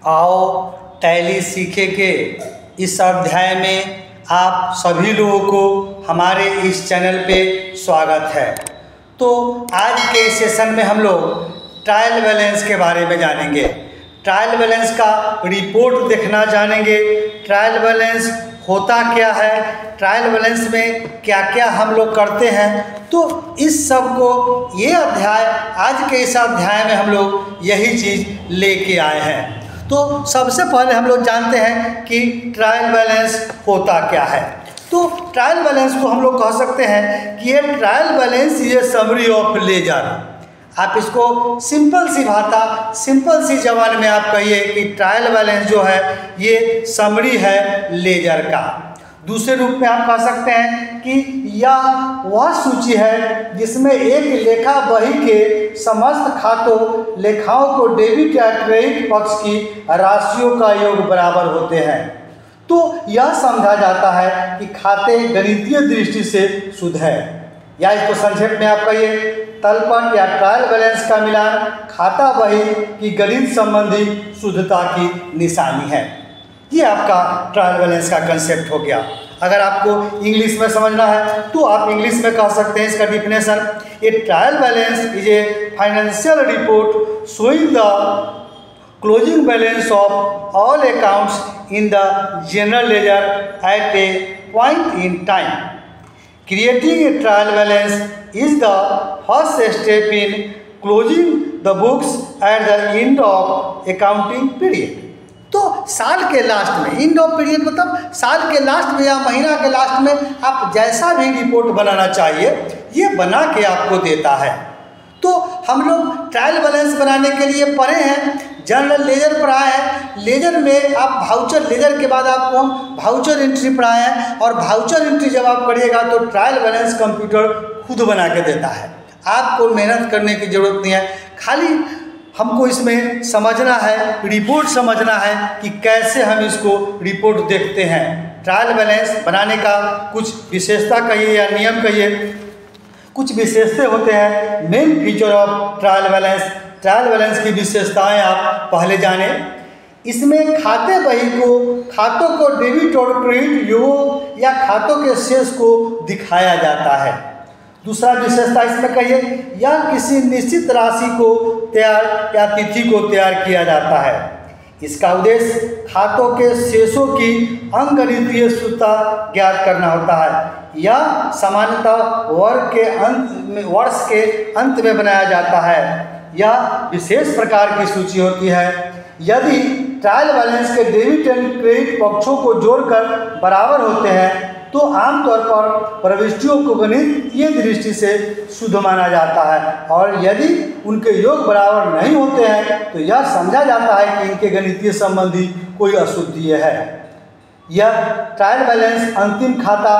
आओ टैली सीखेंगे। इस अध्याय में आप सभी लोगों को हमारे इस चैनल पे स्वागत है। तो आज के सेशन में हम लोग ट्रायल बैलेंस के बारे में जानेंगे। ट्रायल बैलेंस का रिपोर्ट देखना जानेंगे। ट्रायल बैलेंस होता क्या है, ट्रायल बैलेंस में क्या क्या हम लोग करते हैं। तो इस सब को ये अध्याय, आज के इस अध्याय में हम लोग यही चीज़ लेके आए हैं। तो सबसे पहले हम लोग जानते हैं कि ट्रायल बैलेंस होता क्या है। तो ट्रायल बैलेंस को हम लोग कह सकते हैं कि ये trial balance is a summary of ledger. आप इसको सिंपल सी भाषा, सिंपल सी जबान में आप कहिए कि ट्रायल बैलेंस जो है ये समरी है लेजर का। दूसरे रूप में आप कह सकते हैं कि यह वह सूची है जिसमें एक लेखा बही के समस्त खातों लेखाओं को डेबिट या क्रेडिट पक्ष की राशियों का योग बराबर होते हैं। तो यह समझा जाता है कि खाते गणितीय दृष्टि से शुद्ध है, या इसको संक्षेप में आप कहिए तलपट या ट्रायल बैलेंस का मिलान खाता बही की गणित संबंधी शुद्धता की निशानी है। ये आपका ट्रायल बैलेंस का कंसेप्ट हो गया। अगर आपको इंग्लिश में समझना है तो आप इंग्लिश में कह सकते हैं इसका definition. A trial balance is a financial report showing the closing balance of all accounts in the general ledger at a point in time. Creating a trial balance is the first step in closing the books at the end of accounting period। तो साल के last में, end of period मतलब साल के last में या महीना के लास्ट में आप जैसा भी रिपोर्ट बनाना चाहिए ये बना के आपको देता है। तो हम लोग ट्रायल बैलेंस बनाने के लिए पढ़े हैं, जनरल लेजर पढ़ाए हैं। लेजर में आप भाउचर, लेजर के बाद आपको हम भाउचर एंट्री पढ़ाए हैं, और भाउचर एंट्री जब आप करिएगा तो ट्रायल बैलेंस कंप्यूटर खुद बना के देता है। आपको मेहनत करने की ज़रूरत नहीं है, खाली हमको इसमें समझना है, रिपोर्ट समझना है कि कैसे हम इसको रिपोर्ट देखते हैं। ट्रायल बैलेंस बनाने का कुछ विशेषता कहिए या नियम कहिए, कुछ विशेषता होते हैं। Main feature of trial balance, trial balance की विशेषताएं आप पहले जाने। इसमें खाते बही को, खातों को डेबिट और क्रेडिट योग या खातों के शेष को दिखाया जाता है। दूसरा विशेषता इसमें कहिए, या किसी निश्चित राशि को तैयार या तिथि को तैयार किया जाता है। इसका उद्देश्य खातों के शेषों की अंकगणितीय शुद्धता ज्ञात करना होता है। यह सामान्यतः वर्ष के अंत में बनाया जाता है। यह विशेष प्रकार की सूची होती है। यदि ट्रायल बैलेंस के डेबिट एंड क्रेडिट पक्षों को जोड़कर बराबर होते हैं तो आमतौर पर प्रविष्टियों को गणितीय दृष्टि से शुद्ध माना जाता है, और यदि उनके योग बराबर नहीं होते हैं तो यह समझा जाता है कि इनके गणितीय संबंधी कोई अशुद्धि है। यह ट्रायल बैलेंस अंतिम खाता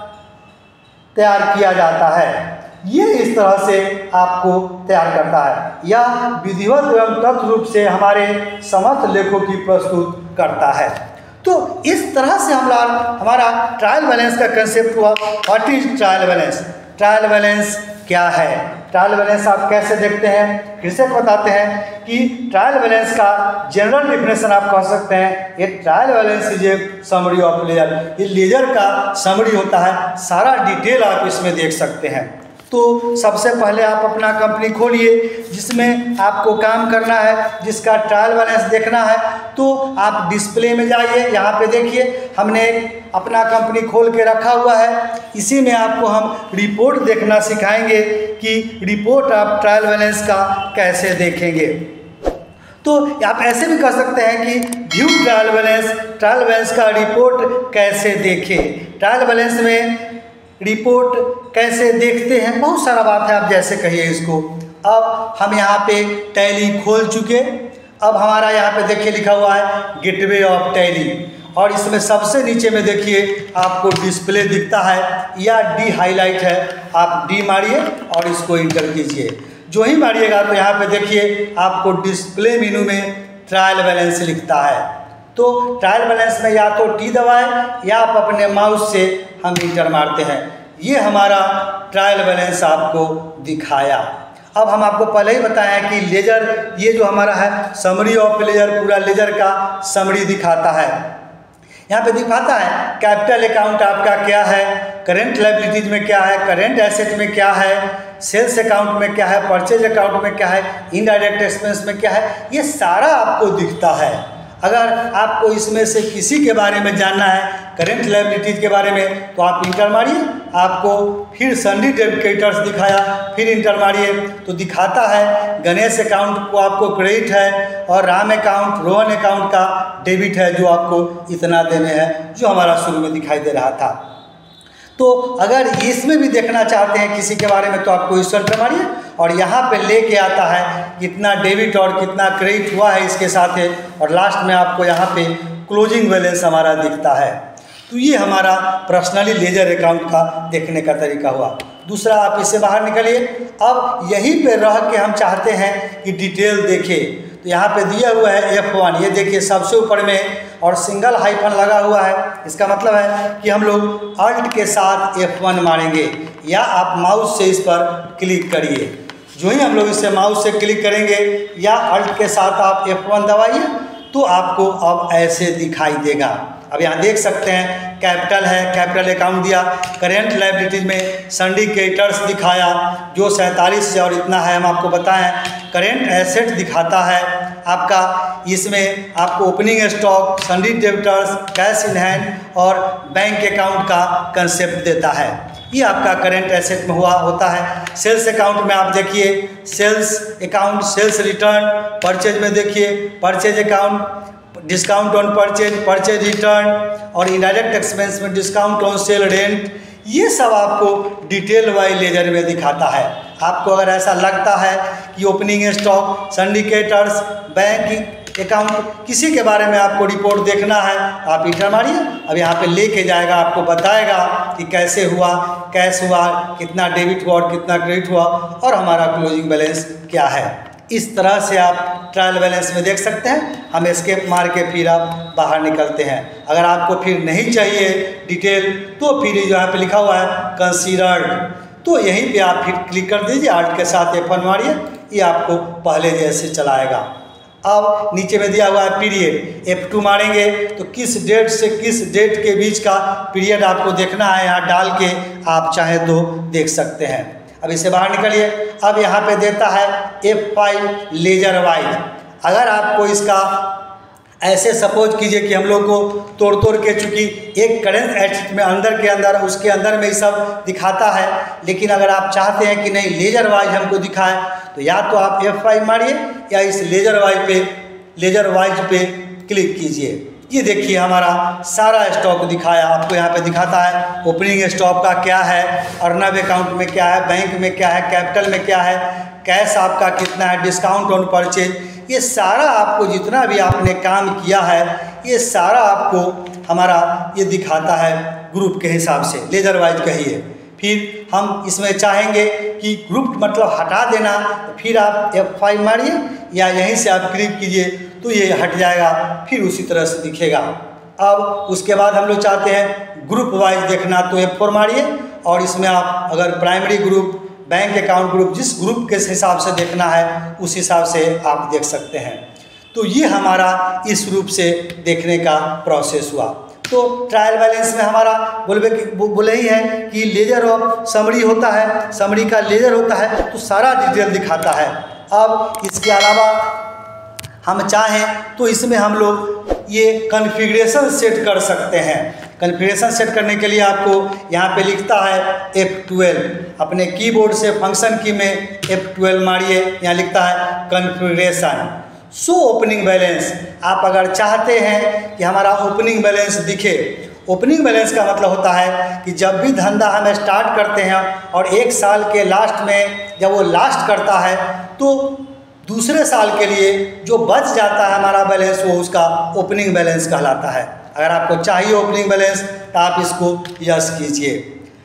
तैयार किया जाता है। ये इस तरह से आपको तैयार करता है। यह विधिवत एवं तथ्य रूप से हमारे समस्त लेखों की प्रस्तुत करता है। तो इस तरह से हमारा ट्रायल बैलेंस का कंसेप्ट हुआ। What is trial balance? Trial balance क्या है? ट्रायल बैलेंस आप कैसे देखते हैं? फिर से बताते हैं कि ट्रायल बैलेंस का जनरल डेफिनेशन आप कह सकते हैं, ये trial balance is a summary of ledger. ये लेजर का समरी होता है, सारा डिटेल आप इसमें देख सकते हैं। तो सबसे पहले आप अपना कंपनी खोलिए जिसमें आपको काम करना है, जिसका ट्रायल बैलेंस देखना है। तो आप डिस्प्ले में जाइए, यहाँ पे देखिए हमने अपना कंपनी खोल के रखा हुआ है। इसी में आपको हम रिपोर्ट देखना सिखाएंगे कि रिपोर्ट आप ट्रायल बैलेंस का कैसे देखेंगे। तो आप ऐसे भी कर सकते हैं कि view trial balance, trial balance का रिपोर्ट कैसे देखें। ट्रायल बैलेंस में रिपोर्ट कैसे देखते हैं, बहुत सारा बात है, आप जैसे कहिए इसको। अब हम यहाँ पे टैली खोल चुके। अब हमारा यहाँ पे देखिए लिखा हुआ है गेटवे ऑफ टैली, और इसमें सबसे नीचे में देखिए आपको डिस्प्ले दिखता है या डी हाईलाइट है। आप डी मारिए और इसको इंटर कीजिए। जो ही मारिएगा तो यहाँ पे देखिए आपको डिस्प्ले मेनू में ट्रायल बैलेंस लिखता है। तो ट्रायल बैलेंस में या तो टी दबाएं या आप अपने माउस से हम इंटर मारते हैं। ये हमारा ट्रायल बैलेंस आपको दिखाया। अब हम आपको पहले ही बताए हैं कि लेजर, ये जो हमारा है समरी ऑफ लेजर, पूरा लेजर का समरी दिखाता है। यहाँ पे दिखाता है कैपिटल अकाउंट आपका क्या है, करेंट लायबिलिटीज में क्या है, करेंट एसेट में क्या है, सेल्स अकाउंट में क्या है, परचेज अकाउंट में क्या है, इनडायरेक्ट एक्सपेंस में क्या है, ये सारा आपको दिखता है। अगर आपको इसमें से किसी के बारे में जानना है, करेंट लायबिलिटीज के बारे में, तो आप इंटर मारिए, आपको फिर सन्डी डेबिटर्स दिखाया, फिर इंटर मारिए तो दिखाता है गणेश अकाउंट को आपको क्रेडिट है और राम अकाउंट, रोहन अकाउंट का डेबिट है, जो आपको इतना देने हैं, जो हमारा शुरू में दिखाई दे रहा था। तो अगर इसमें भी देखना चाहते हैं किसी के बारे में, तो आपको इस पर मारिए और यहाँ पे लेके आता है कितना डेबिट और कितना क्रेडिट हुआ है इसके साथ है, और लास्ट में आपको यहाँ पे क्लोजिंग बैलेंस हमारा दिखता है। तो ये हमारा पर्सनली लेजर अकाउंट का देखने का तरीका हुआ। दूसरा, आप इससे बाहर निकलिए। अब यहीं पे रह के हम चाहते हैं कि डिटेल देखें, तो यहाँ पे दिया हुआ है F1, ये देखिए सबसे ऊपर में और सिंगल हाइफन लगा हुआ है। इसका मतलब है कि हम लोग अल्ट के साथ F1 मारेंगे, या आप माउस से इस पर क्लिक करिए। जो ही हम लोग इससे माउस से क्लिक करेंगे या अल्ट के साथ आप F1 दबाइए, तो आपको अब ऐसे दिखाई देगा। अब यहाँ देख सकते हैं कैपिटल है, कैपिटल अकाउंट दिया, करेंट लायबिलिटीज में सिंडिकेटर्स दिखाया जो 47 से और इतना है, हम आपको बताएं। करेंट एसेट दिखाता है आपका, इसमें आपको opening stock, sundry debtors, cash in hand और बैंक अकाउंट का कंसेप्ट देता है। ये आपका करेंट एसेट में होता है। सेल्स अकाउंट में आप देखिए sales account, sales return, purchase में देखिए purchase account, discount on purchase, purchase return, और इनडायरेक्ट एक्सपेंस में डिस्काउंट ऑन सेल रेंट। ये सब आपको डिटेल वाइज लेजर में दिखाता है। आपको अगर ऐसा लगता है कि opening stock, sundry creditors, bank account, किसी के बारे में आपको रिपोर्ट देखना है, आप इंटर मारिए। अब यहाँ पे लेके जाएगा, आपको बताएगा कि कैसे हुआ, कैश हुआ, कितना डेबिट हुआ और कितना क्रेडिट हुआ, और हमारा क्लोजिंग बैलेंस क्या है। इस तरह से आप ट्रायल बैलेंस में देख सकते हैं। हम एस्केप मार के फिर आप बाहर निकलते हैं। अगर आपको फिर नहीं चाहिए डिटेल, तो फिर यहाँ पे लिखा हुआ है कंसीडर्ड, तो यहीं पे आप फिर क्लिक कर दीजिए, आल्ट के साथ F1 मारिए, ये आपको पहले जैसे चलाएगा। अब नीचे में दिया हुआ है पीरियड, F2 मारेंगे तो किस डेट से किस डेट के बीच का पीरियड आपको देखना है, यहाँ डाल के आप चाहे तो देख सकते हैं। अब इसे बाहर निकलिए। अब यहाँ पे देता है F5 लेजर वाइज। अगर आपको इसका ऐसे सपोज कीजिए कि हम लोग को तोड़ के, चूँकि एक करेंट एसेट में अंदर के अंदर उसके अंदर में ही सब दिखाता है, लेकिन अगर आप चाहते हैं कि नहीं लेजर वाइज हमको दिखाए, तो या तो आप F5 मारिए या इस लेजर वाइज पे क्लिक कीजिए। ये देखिए हमारा सारा स्टॉक दिखाया, आपको यहाँ पे दिखाता है ओपनिंग स्टॉक का क्या है, अर्नब अकाउंट में क्या है, बैंक में क्या है, कैपिटल में क्या है, कैश आपका कितना है, डिस्काउंट ऑन परचेज, ये सारा आपको जितना भी आपने काम किया है, ये सारा आपको हमारा ये दिखाता है ग्रुप के हिसाब से, लेजर वाइज कहिए। फिर हम इसमें चाहेंगे कि ग्रुप मतलब हटा देना, तो फिर आप F5 मारिए या यहीं से आप क्लिक कीजिए, तो ये हट जाएगा, फिर उसी तरह से दिखेगा। अब उसके बाद हम लोग चाहते हैं ग्रुप वाइज देखना, तो F4 मारिए, और इसमें आप अगर primary group, bank account group, जिस ग्रुप के हिसाब से देखना है उस हिसाब से आप देख सकते हैं। तो ये हमारा इस रूप से देखने का प्रोसेस हुआ। तो ट्रायल बैलेंस में हमारा बोले ही है कि लेजर ऑफ समरी होता है, समरी का लेजर होता है, तो सारा डिटेल दिखाता है। अब इसके अलावा हम चाहें तो इसमें हम लोग ये कॉन्फ़िगरेशन सेट कर सकते हैं। कॉन्फ़िगरेशन सेट करने के लिए आपको यहाँ पे लिखता है F12, अपने कीबोर्ड से फंक्शन की में F12 मारिए, यहाँ लिखता है कॉन्फ़िगरेशन, शो ओपनिंग बैलेंस। आप अगर चाहते हैं कि हमारा ओपनिंग बैलेंस दिखे, ओपनिंग बैलेंस का मतलब होता है कि जब भी धंधा हम स्टार्ट करते हैं और एक साल के लास्ट में जब वो लास्ट करता है, तो दूसरे साल के लिए जो बच जाता है हमारा बैलेंस, वो उसका ओपनिंग बैलेंस कहलाता है। अगर आपको चाहिए ओपनिंग बैलेंस, तो आप इसको यस कीजिए।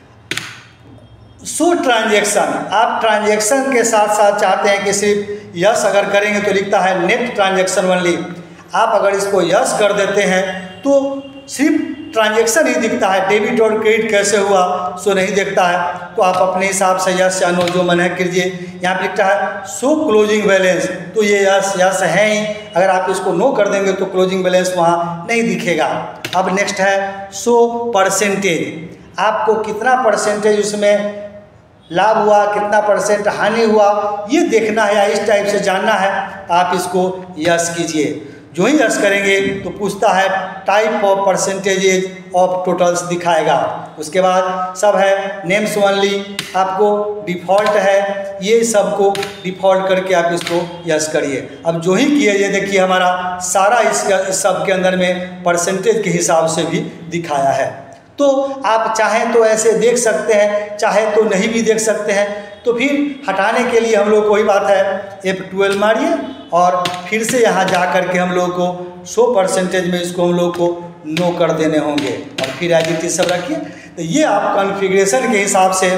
शो ट्रांजैक्शन, आप ट्रांजैक्शन के साथ साथ चाहते हैं कि सिर्फ यस अगर करेंगे तो लिखता है नेट ट्रांजैक्शन ओनली। आप अगर इसको यस कर देते हैं तो सिर्फ ट्रांजैक्शन ही दिखता है, डेबिट और क्रेडिट कैसे हुआ सो नहीं दिखता है। तो आप अपने हिसाब से यस या नो जो मन है कीजिए। यहाँ पर लिखता है शो क्लोजिंग बैलेंस, तो ये यस है ही, अगर आप इसको नो कर देंगे तो क्लोजिंग बैलेंस वहाँ नहीं दिखेगा। अब नेक्स्ट है शो परसेंटेज, आपको कितना परसेंटेज उसमें लाभ हुआ, कितना परसेंट हानि हुआ, ये देखना है या इस टाइप से जानना है, आप इसको यस कीजिए। जो ही यस करेंगे तो पूछता है type of percentages of totals दिखाएगा। उसके बाद सब है नेम्स ओनली, आपको डिफ़ॉल्ट है, ये सबको डिफ़ॉल्ट करके आप इसको यस करिए। अब जो ही किए ये देखिए हमारा सारा इस सब के अंदर में परसेंटेज के हिसाब से भी दिखाया है। तो आप चाहें तो ऐसे देख सकते हैं, चाहे तो नहीं भी देख सकते हैं। तो फिर हटाने के लिए हम लोग को वही बात है F12 मारिए और फिर से यहाँ जा कर के हम लोग को शो परसेंटेज में इसको हम लोग को नो कर देने होंगे और फिर एज इट इज सब रखिए। तो ये आप कॉन्फ़िगरेशन के हिसाब से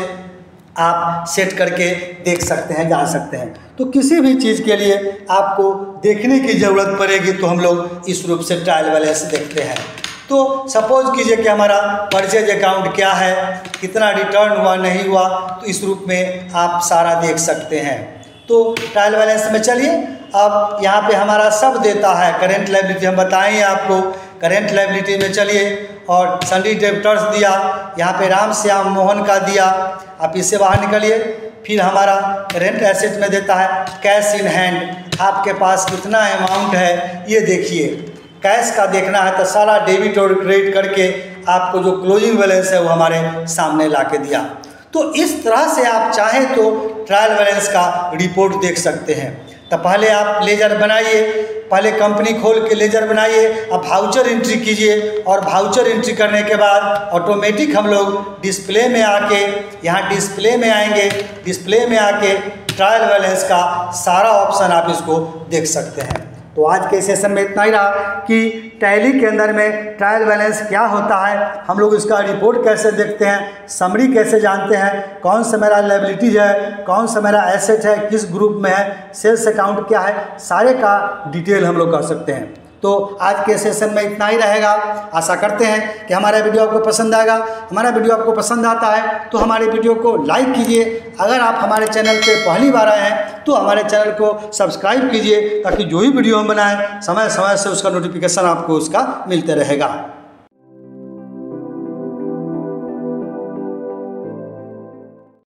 आप सेट करके देख सकते हैं, जान सकते हैं। तो किसी भी चीज़ के लिए आपको देखने की ज़रूरत पड़ेगी तो हम लोग इस रूप से ट्रायल बैलेंस देखते हैं। तो सपोज कीजिए कि हमारा परचेज अकाउंट क्या है, कितना रिटर्न हुआ नहीं हुआ, तो इस रूप में आप सारा देख सकते हैं। तो ट्रायल बैलेंस में चलिए, अब यहाँ पे हमारा सब देता है। करेंट लायबिलिटी हम बताएंगे आपको, करेंट लायबिलिटी में चलिए और सन्डी डेब्टर्स दिया, यहाँ पे राम श्याम मोहन का दिया, आप इससे बाहर निकलिए। फिर हमारा करेंट एसेट में देता है कैश इन हैंड, आपके पास कितना अमाउंट है ये देखिए। कैश का देखना है तो सारा डेबिट और क्रेडिट करके आपको जो क्लोजिंग बैलेंस है वो हमारे सामने ला के दिया। तो इस तरह से आप चाहें तो ट्रायल बैलेंस का रिपोर्ट देख सकते हैं। तो पहले आप लेजर बनाइए, पहले कंपनी खोल के लेजर बनाइए, अब वाउचर एंट्री कीजिए और वाउचर एंट्री करने के बाद ऑटोमेटिक हम लोग डिस्प्ले में आके, यहाँ डिस्प्ले में आएंगे, डिस्प्ले में आके ट्रायल बैलेंस का सारा ऑप्शन आप इसको देख सकते हैं। तो आज के सेशन में इतना ही रहा कि टैली के अंदर में ट्रायल बैलेंस क्या होता है, हम लोग इसका रिपोर्ट कैसे देखते हैं, समरी कैसे जानते हैं, कौन सा मेरा लायबिलिटीज है, कौन सा मेरा एसेट है, किस ग्रुप में है, सेल्स अकाउंट क्या है, सारे का डिटेल हम लोग कर सकते हैं। तो आज के सेशन में इतना ही रहेगा। आशा करते हैं कि हमारा वीडियो आपको पसंद आएगा। हमारा वीडियो आपको पसंद आता है तो हमारे वीडियो को लाइक कीजिए। अगर आप हमारे चैनल पे पहली बार आए हैं तो हमारे चैनल को सब्सक्राइब कीजिए, ताकि जो ही वीडियो हम बनाएं समय समय से उसका नोटिफिकेशन आपको उसका मिलते रहेगा।